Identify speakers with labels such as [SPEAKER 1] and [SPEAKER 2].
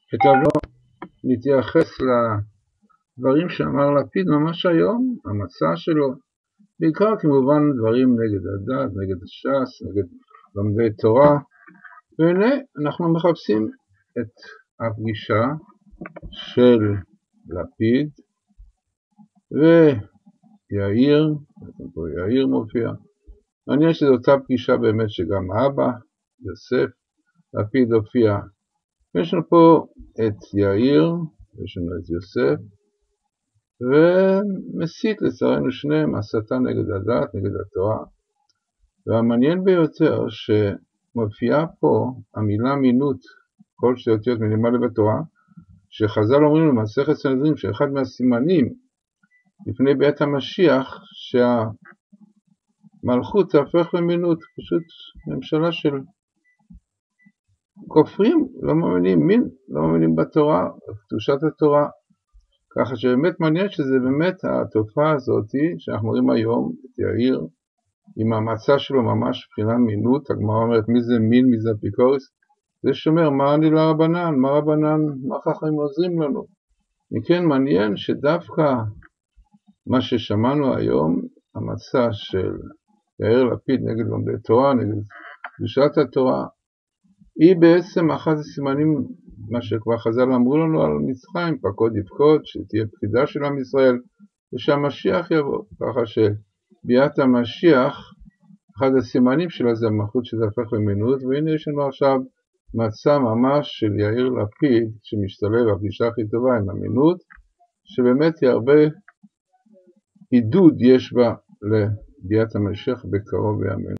[SPEAKER 1] טוב, נתייחס לדברים שאמר לפיד ממש היום, המצע שלו, בעיקר כמובן דברים נגד הדת, נגד הש"ס, נגד לומדי תורה, והנה אנחנו מחפשים את הפגישה של לפיד ויאיר, פה יאיר מופיע. מעניין שזו אותה פגישה באמת שגם אבא, יוסף, לפיד הופיע. יש לנו פה את יאיר, יש לנו את יוסף, ומסית לצערנו שניהם, הסתה נגד הדת, נגד התורה. והמעניין ביותר שמופיעה פה המילה מינות, כל שתי אותיות מינימלי בתורה, שחז"ל אומרים למסכת סנהדרין שאחד מהסימנים לפני בית המשיח שהמלכות תהפך למינות, פשוט ממשלה של כופרים, לא מאמינים מין, לא מאמינים בתורה, בקדושת התורה. ככה שבאמת מעניין שזה באמת התופעה הזאת שאנחנו רואים היום, את יאיר, עם המצע שלו ממש מבחינה מינות. הגמרא אומרת מי זה מין, מי זה אפיקורס, זה שומר מה אני לרבנן, מה רבנן, מה חכמים עוזרים לנו. מכן מעניין שדווקא מה ששמענו היום, המצע של יאיר לפיד נגד לומדי תורה, נגד קדושת התורה, היא בעצם אחד הסימנים, מה שכבר חז"ל אמרו לנו על מצרים, פקוד יפקוד, שתהיה פקידה של עם ישראל, ושהמשיח יבוא. ככה שביאת המשיח, אחד הסימנים שלה זה המלכות שתהפך למינות, והנה יש לנו עכשיו מצע ממש של יאיר לפיד, שמשתלב בפגישה הכי טובה עם המינות, שבאמת היא הרבה עידוד יש בה לביאת המשיח בקרוב בימינו.